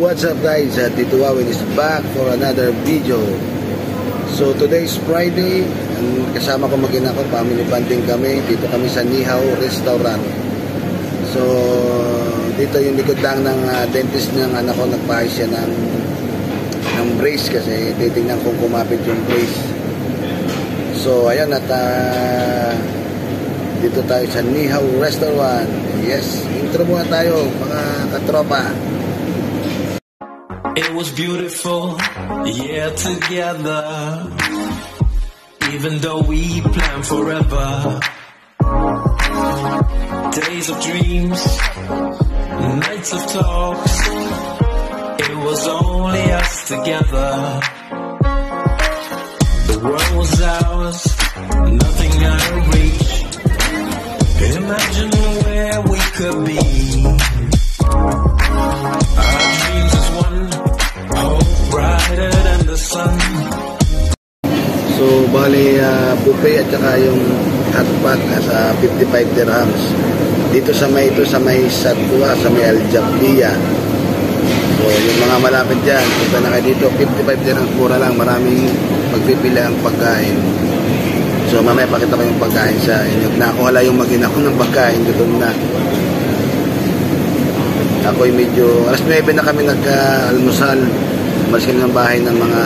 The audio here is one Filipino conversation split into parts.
what's up guys? Tito Wawin is back for another video. So today is Friday. Kasama ko mag-ina ko, family bonding kami. Dito kami sa Nihaw Restaurant. So dito yung likod lang ng dentist ng anak ko. Nagpahis siya ng brace kasi titingnan kung kumapit yung brace. So ayan at dito tayo sa Nihaw Restaurant. Yes, intro muna tayo mga katropa. It was beautiful, yeah, together. Even though we planned forever. Days of dreams, nights of talks. It was only us together. The world was ours, nothing out of reach. Imagine where we could be. Our dreams is one, hope brighter than the sun. So bali buffet at saka yung hotpot nasa 55 dirhams. Dito sa may Satwa, sa may Al Jaffia. So yung mga malapit dyan, punta na kayo dito, 55 dirhams, mura lang, maraming magpipili ang pagkain. So mamaya pakita ko yung pagkain sa inyo. Nakuhala yung mag-ina ko ng pagkain, gutom na. Ako'y medyo, alas 9 na kami nag-almusal. Umalis kami ng bahay ng mga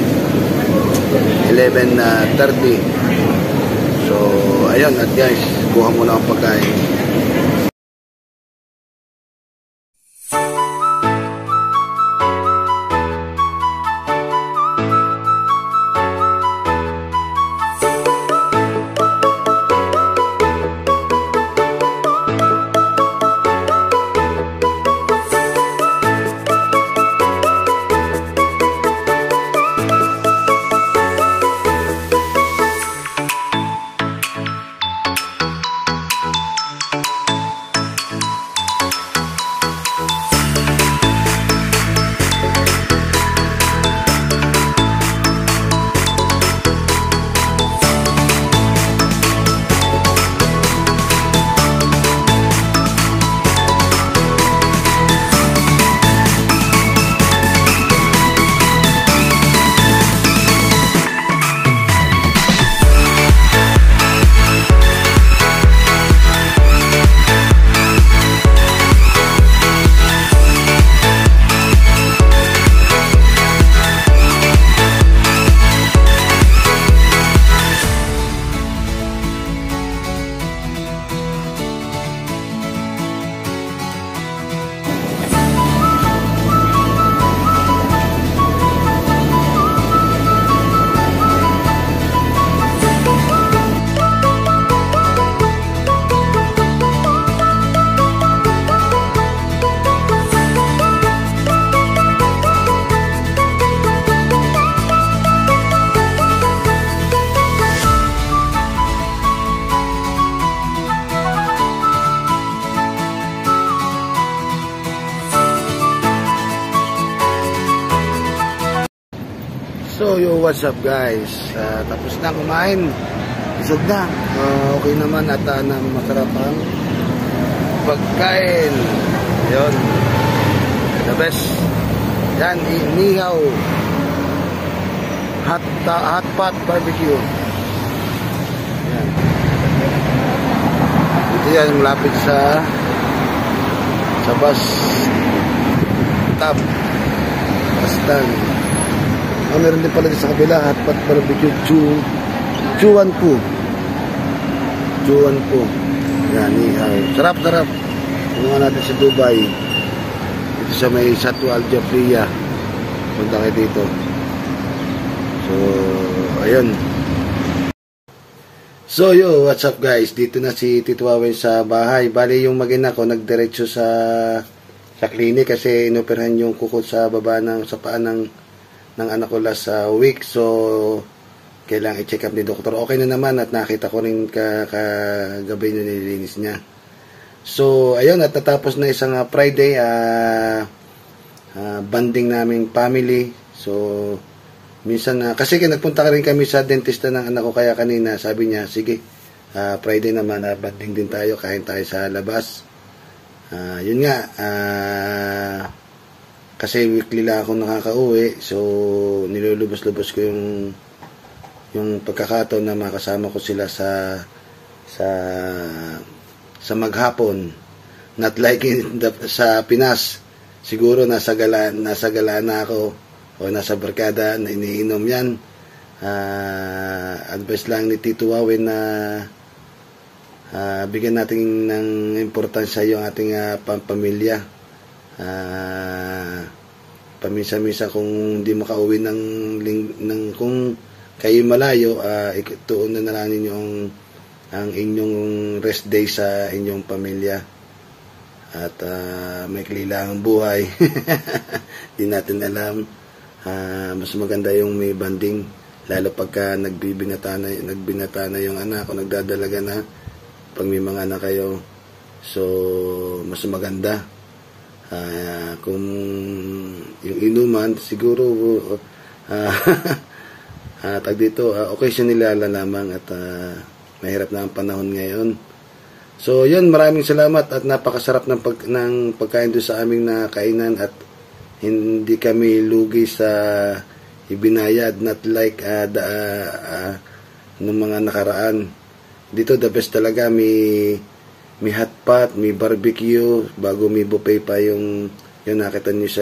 11:30. So ayun, at guys, kuha muna ang pagkain. So yo, what's up guys? Tapos na kumain. Isog na. Okay naman at masarap ang pagkain. Yun. The best. Yan, Nihaw Hotpot Barbecue. Yan. Ito yan, malapit sa bus stop. Bus stand. Meron din pala sa kabila, Hotpot Barbecue, Chuan Po. Yan, Nihaw. Sarap. Punungan natin sa Dubai. Ito sa may Satwa Al Jaffia. Punta kayo dito. So, ayun. So, yo, what's up guys? Dito na si Tito Wawin sa bahay. Bali yung mag-ina ko, nagdiretso sa clinic kasi inoperahan yung kuko sa baba sa paa ng anak ko last week. So kailangan i-check up ni doktor. Okay na naman at nakita ko rin kagabi na nilinis niya. So ayun, at natapos na isang Friday banding naming family. So minsan kasi nagpunta ka rin kami sa dentista ng anak ko, kaya kanina sabi niya sige, Friday naman, banding din tayo, kain tayo sa labas. Yun nga, kasi weekly lang ako nakakauwi, so nilulubos-lubos ko yung pagkakataon na makasama ko sila sa maghapon. Not like sa Pinas, siguro nasa gala na ako o nasa barkada na iniinom yan. Advice lang ni Tito Wawen na bigyan natin ng importansya yung ating pamilya. Paminsan-minsan kung hindi makauwi ng kung kayo malayo, ituon na lang ninyo ang inyong rest day sa inyong pamilya. At may kailangang buhay. Di natin alam. Mas maganda yung may banding, lalo pagka nagbinata na yung anak o nagdadalaga na, pag may mga anak kayo. So mas maganda. Kung yung inuman siguro tag dito occasion nila lamang at mahirap na ang panahon ngayon. So yun, maraming salamat at napakasarap ng pagkain doon sa aming nakainan at hindi kami lugi sa ibinayad, not like nung mga nakaraan. Dito the best talaga, may hotpot, may barbecue, bago may buffet pa yung nakita niyo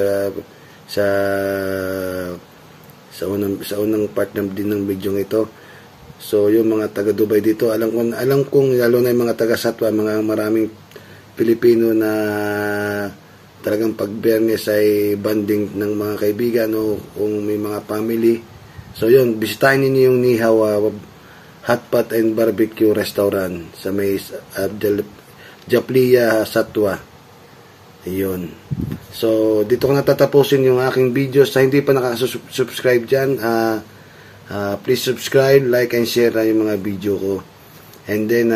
sa unang part ng video ito. So yung mga taga Dubai dito, alam kong lalo na yung mga taga Satwa, mga maraming Pilipino na talagang pag Biyernes ay banding ng mga kaibigan o kung may mga family. So yun, bisitahin niyo yung Nihaw Hotpot and Barbecue Restaurant sa may Japlia, Satwa. Ayun. So dito ko natatapusin yung aking video. Sa hindi pa nakasubscribe dyan, please subscribe, like, and share na yung mga video ko. And then,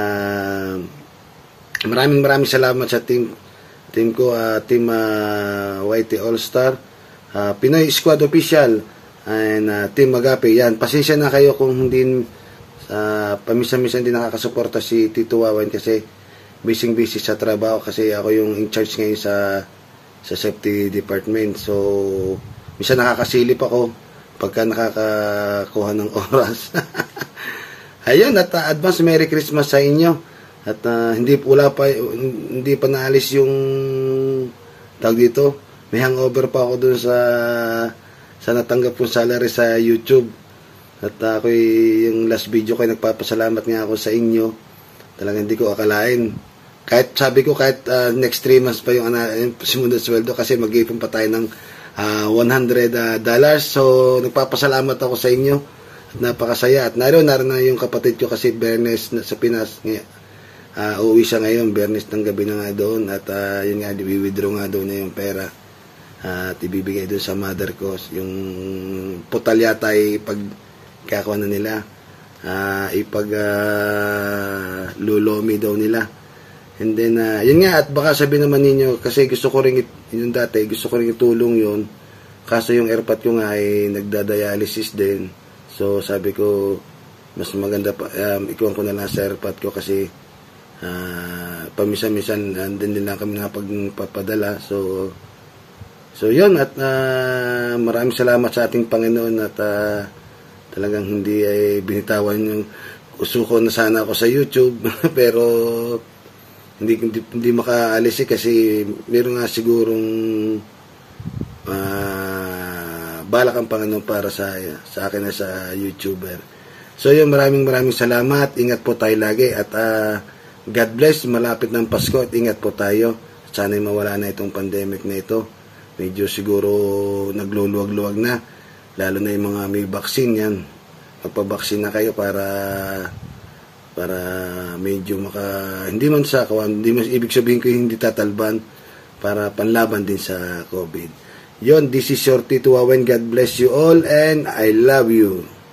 maraming salamat sa team ko, Team YT All-Star, Pinoy Squad Official, and Team Agape. Yan, pasensya na kayo kung hindi, paminsan-minsan hindi nakakasuporta si Tito Wawen kasi busy sa trabaho, kasi ako yung in charge ngayon sa safety department. So, minsan nakakasilip ako pagka nakakakuha ng oras. Ayun, at advance Merry Christmas sa inyo. At hindi pa naalis yung tawag dito. May hangover pa ako dun sa natanggap kong salary sa YouTube. At ako yung last video ko ay nagpapasalamat nga ako sa inyo. Talagang hindi ko akalain. Kahit sabi ko next 3 months pa yung simunod sweldo kasi mag-ipon pa tayo ng $100. So nagpapasalamat ako sa inyo at napakasaya. At naroon na yung kapatid ko kasi Biyernes sa Pinas, uuwi siya ngayon Biyernes ng gabi na nga doon. At yun nga, i-withdraw nga doon niya yung pera at ibibigay doon sa mother ko. Yung putal yata ay pagkakawa na nila, lulomi daw nila. And then, yun nga, at baka sabihin naman ninyo, kasi gusto ko rin itulong yun. Kaso yung airpot ko nga ay nagda-dialysis din. So, sabi ko, mas maganda pa, ikuhan ko na lang sa airpot ko kasi pamisan-misan, din lang kami nakapagpapadala. So yun, at maraming salamat sa ating Panginoon at talagang hindi ay binitawan yung usuko na sana ako sa YouTube. Pero, hindi makaalis kasi meron nga sigurong balak ang Panginoon para sa akin na sa YouTuber. So yun, maraming salamat. Ingat po tayo lagi at God bless. Malapit ng Pasko at ingat po tayo. Sana'y mawala na itong pandemic na ito. Medyo siguro nagluluwag-luwag na, lalo na yung mga may vaccine. Yan, magpabaksin na kayo para medyo hindi man ibig sabihin ko hindi tatalban, para panlaban din sa COVID. Yon, this is your Tito Wawen. God bless you all and I love you.